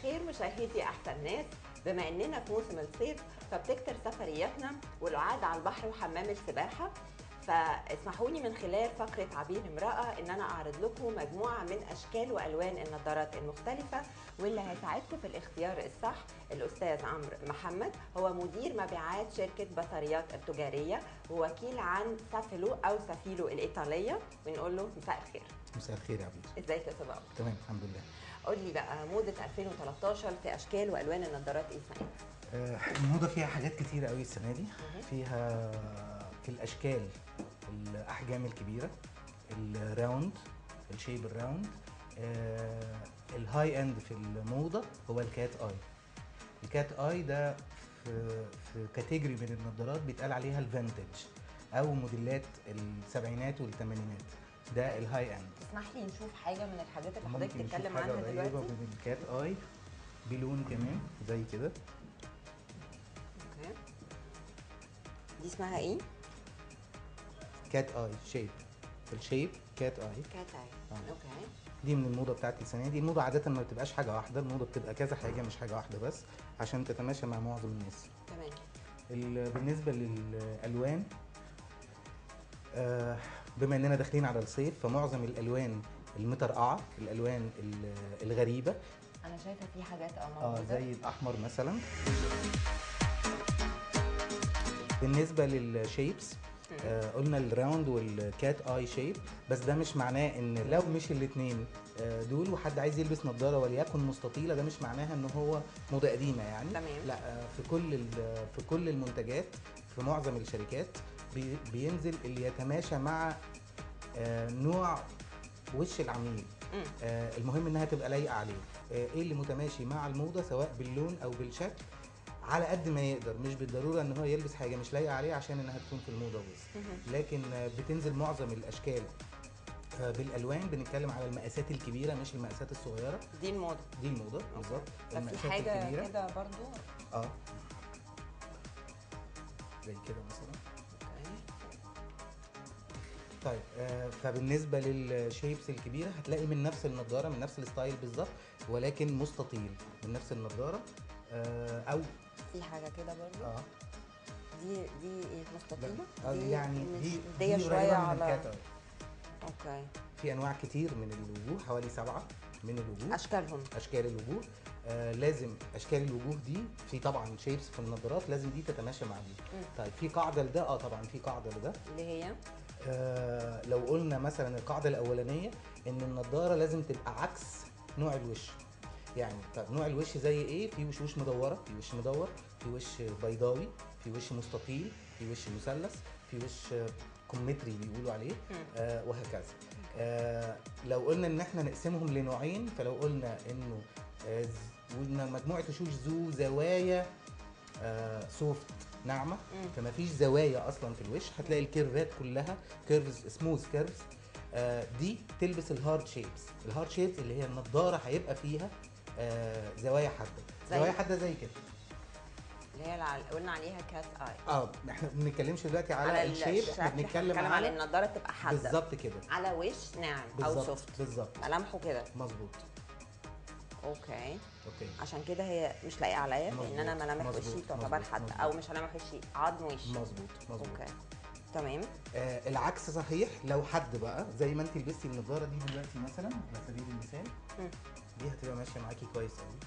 الخير مشاهدي احسن ناس. بما اننا في موسم الصيف فبتكتر سفرياتنا والقعاد على البحر وحمام السباحه، فاسمحوا لي من خلال فقره عبير امراه ان انا اعرض لكم مجموعه من اشكال والوان النظارات المختلفه، واللي هيساعدكم في الاختيار الصح الاستاذ عمرو محمد، هو مدير مبيعات شركه بصريات التجاريه ووكيل عن سافيلو او سافيلو الايطاليه، ونقول له مساء الخير. مساء الخير يا عبير. ازيك يا استاذ عمرو؟ تمام الحمد لله. قول لي بقى موضه 2013 في اشكال والوان النظارات ايه السنه؟ الموضه فيها حاجات كتيره قوي السنه دي. فيها في الاشكال الاحجام الكبيره، الراوند، الشيب الراوند. الهاي اند في الموضه هو الكات اي. الكات اي ده في كاتيجوري من النظارات بيتقال عليها الفانتج او موديلات السبعينات والثمانينات، ده الهاي اند. تسمح لي نشوف حاجه من الحاجات اللي حضرتك ممكن بتتكلم نشوف حاجة عنها قريبة دلوقتي؟ من الكات اي بلون كمان زي كده. اوكي، دي اسمها ايه؟ كات اي شيب، الشيب كات اي. كات اي. اوكي، دي من الموضه بتاعت السنه دي. الموضه عاده ما بتبقاش حاجه واحده، الموضه بتبقى كذا حاجه مش حاجه واحده بس عشان تتماشى مع معظم الناس. تمام. بالنسبه للالوان، بما اننا داخلين على الصيف فمعظم الالوان المطرقعه، الالوان الغريبه. انا شايفه في حاجات موجوده زي الاحمر مثلا. بالنسبه للشيبس، قلنا الراوند والكات اي شيب، بس ده مش معناه ان لو مش الاثنين دول وحد عايز يلبس نظاره وليكن مستطيله، ده مش معناها ان هو موضه قديمه يعني. تمام. لا، في كل المنتجات في معظم الشركات بينزل اللي يتماشى مع نوع وش العميل. المهم انها تبقى لايقه عليه. ايه اللي متماشي مع الموضه سواء باللون او بالشكل على قد ما يقدر، مش بالضروره ان هو يلبس حاجه مش لايقه عليه عشان انها تكون في الموضه بس. لكن بتنزل معظم الاشكال بالالوان. بنتكلم على المقاسات الكبيره مش المقاسات الصغيره. دي الموضه. دي الموضه بالظبط. طب في حاجه كده برضو؟ زي كده مثلا. اوكي. طيب فبالنسبه للشيبس الكبيره هتلاقي من نفس النضاره من نفس الستايل بالظبط، ولكن مستطيل من نفس النضاره. او في حاجه كده برضو. دي ايه، مستطيله؟ دي يعني دي شويه على. الكات. اوكي. في انواع كتير من الوجوه، حوالي 7 من الوجوه. اشكال الوجوه. لازم اشكال الوجوه دي في طبعا شيبس في النظارات لازم دي تتماشى مع دي. طيب في قاعده لده؟ طبعا في قاعده لده، اللي هي لو قلنا مثلا القاعده الاولانيه ان النظاره لازم تبقى عكس نوع الوش. يعني طب نوع الوش زي ايه؟ في وش مدوره، في وش مدور، في وش بيضاوي، في وش مستطيل، في وش مثلث، في وش كومتري بيقولوا عليه. وهكذا. لو قلنا ان احنا نقسمهم لنوعين، فلو قلنا انه مجموعه وشوش ذو زوايا سوفت ناعمه، فما فيش زوايا اصلا في الوش، هتلاقي الكيرفات كلها كيرفز سموث كيرفز. دي تلبس الهارد شيبس. الهارد شيبس اللي هي النضاره هيبقى فيها زوايا حاده. زوايا حاده زي كده، اللي هي اللي قلنا عليها كات اي. احنا ما بنتكلمش دلوقتي على الشيب، احنا بنتكلم على النضاره تبقى حاده بالظبط كده، على وش ناعم او سوفت بالظبط، ملامحه كده. مظبوط. اوكي. عشان كده هي مش لايقه عليا لان انا ملامح وشي تعتبر حاده، او مش ملامح وشي، عظم وشي. مظبوط. اوكي تمام. العكس صحيح. لو حد بقى زي ما انت لبستي النضاره دي دلوقتي مثلا على سبيل المثال، دي هتبقى ماشيه معاكي كويس قوي.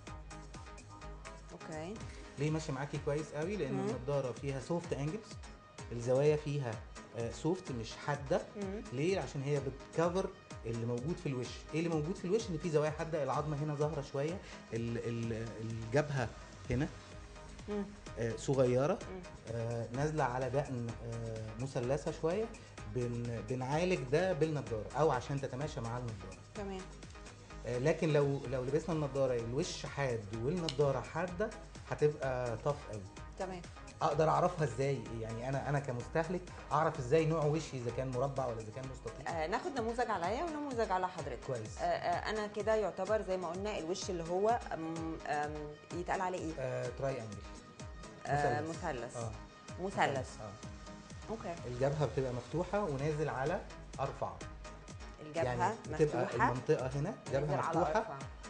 اوكي. ليه ماشيه معاكي كويس قوي؟ لان النضاره فيها سوفت انجلز، الزوايا فيها سوفت مش حاده. ليه؟ عشان هي بتكفر اللي موجود في الوش. ايه اللي موجود في الوش؟ ان في زوايا حاده، العظمه هنا ظاهره شويه، الجبهه هنا صغيره، نازله على دقن مثلثه شويه. بنعالج ده بالنضاره او عشان تتماشى مع النضاره. تمام. لكن لو لبسنا النضاره الوش حاد والنضاره حاده هتبقى طف قوي. تمام. اقدر اعرفها ازاي؟ يعني انا كمستهلك اعرف ازاي نوع وشي اذا كان مربع ولا اذا كان مستطيل؟ ناخد نموذج عليا ونموذج على حضرتك. كويس. انا كده يعتبر زي ما قلنا الوش اللي هو يتقال عليه ايه؟ تراي انجل. مثلث. مثلث. اوكي. الجبهه بتبقى مفتوحه ونازل على ارفع. الجبهه يعني مفتوحه، المنطقه هنا جبهه مفتوحه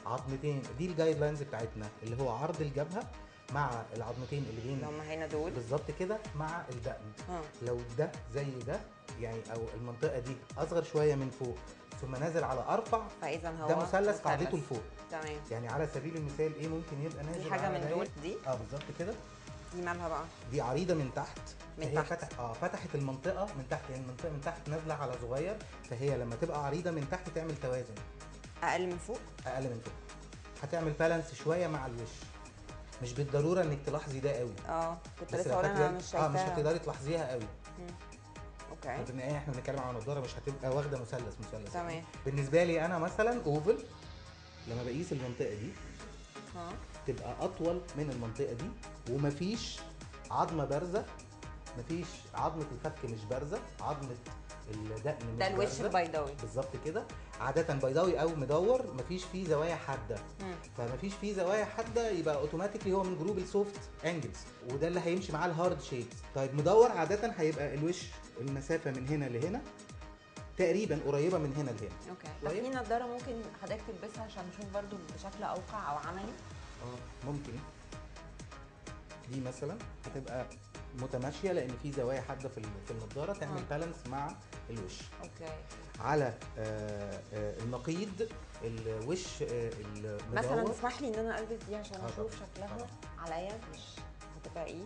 عظمتين، دي الجايد لاينز بتاعتنا اللي هو عرض الجبهه مع العظمتين اللي بين اللي هم هنا دول بالظبط كده مع الدقن. اه لو ده زي ده يعني، او المنطقه دي اصغر شويه من فوق ثم نازل على ارفع، فاذا هو ده مثلث قاعدته لفوق. تمام. يعني على سبيل المثال ايه ممكن يبقى نازل دي حاجه على من دول دي بالظبط كده. دي مالها بقى؟ دي عريضه من تحت، من فهي تحت. فتحت المنطقه من تحت، يعني المنطقه من تحت نازله على صغير، فهي لما تبقى عريضه من تحت تعمل توازن. اقل من فوق؟ اقل من فوق هتعمل بالانس شويه مع الوش. مش بالضروره انك تلاحظي ده قوي. كنت بس لسه لو هقول انا مش شايفاها. مش هتقدري تلاحظيها قوي. اوكي في النهايه احنا بنتكلم عن نضاره مش هتبقى واخده مثلث. تمام. بالنسبه لي انا مثلا اوفل، لما بقيس المنطقه دي تبقى اطول من المنطقه دي، ومفيش عظمه بارزه، مفيش عظمه الفك مش بارزه، عظمه الدقن مش ده الوش بارزة. البيضاوي بالظبط كده. عاده بيضاوي او مدور، مفيش فيه زوايا حاده. فمفيش فيه زوايا حاده يبقى اوتوماتيكلي هو من جروب السوفت انجلز، وده اللي هيمشي معاه الهارد شيدز. طيب مدور عاده هيبقى الوش المسافه من هنا لهنا تقريبا قريبه من هنا لهنا. اوكي. طب في نضاره ممكن حضرتك تلبسها عشان نشوف برضو بشكل اوقع او عملي؟ ممكن. دي مثلا هتبقى متماشيه لان في زوايا حاده في النضاره تعمل بالانس مع الوش. اوكي. على النقيض الوش المدور مثلا اسمح لي ان انا البس دي عشان اشوف طبعا. شكلها عليا، مش هتبقى ايه؟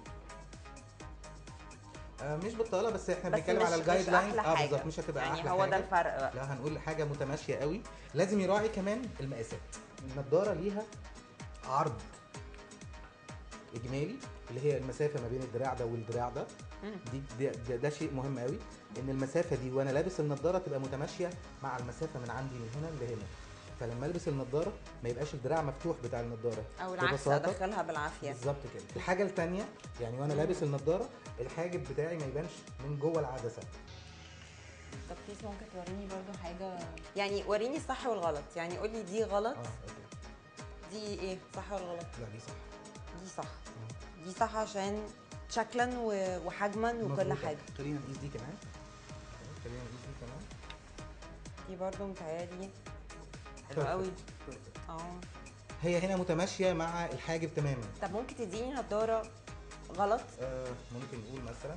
مش بطاله، بس احنا بس بنتكلم على الجايد لاين. بالظبط مش هتبقى يعني احلى هو حاجه. ده الفرق بقى. لا هنقول حاجه متماشيه قوي. لازم يراعي كمان المقاسات. النضاره ليها عرض اجمالي اللي هي المسافه ما بين الدراع ده والدراع ده. ده شيء مهم قوي، ان المسافه دي وانا لابس النضاره تبقى متماشيه مع المسافه من عندي من هنا لهنا. فلما البس النضاره ما يبقاش الدراع مفتوح بتاع النضاره، او العكس ادخلها بالعافيه. بالظبط كده. الحاجه الثانيه يعني وانا لابس النضاره الحاجب بتاعي ما يبانش من جوه العدسه. طب بليز ممكن توريني برضو حاجه، يعني وريني الصح والغلط، يعني قول لي دي غلط. اوكي. دي ايه صح ولا غلط؟ لا دي صح. دي صح. دي صح عشان شكلا وحجما وكل حاجه. خلينا نقيس دي كمان. دي برضو متهيألي حلوه قوي. هي هنا متماشيه مع الحاجب تماما. طب ممكن تديني نضاره غلط؟ ممكن نقول مثلا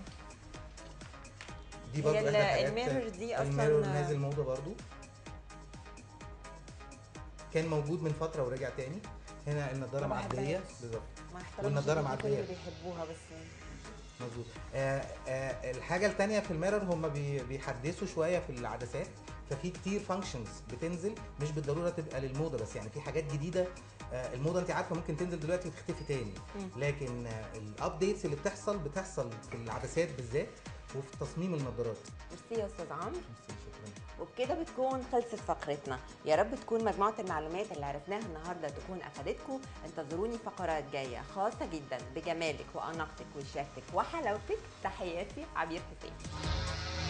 دي برضو احدى الحاجات. الميرور دي اصلا الميرور نازل موضه برضو، كان موجود من فتره ورجع تاني. هنا النضاره معديه بالظبط، والنضاره معديه اللي بيحبوها بس مظبوط. الحاجه الثانيه في الميرور هم بيحدثوا شويه في العدسات، ففي كتير فانكشنز بتنزل مش بالضروره تبقى للموضه بس، يعني في حاجات جديده. الموضه انت عارفه ممكن تنزل دلوقتي وتختفي تاني، لكن الابديتس اللي بتحصل في العدسات بالذات وفي تصميم النظارات. ميرسي يا استاذ عمرو. وبكده بتكون خلصت فقرتنا. يا رب تكون مجموعه المعلومات اللي عرفناها النهارده تكون افادتكم. انتظروني فقرات جايه خاصه جدا بجمالك واناقتك وشياكتك وحلاوتك. تحياتي عبير حسين.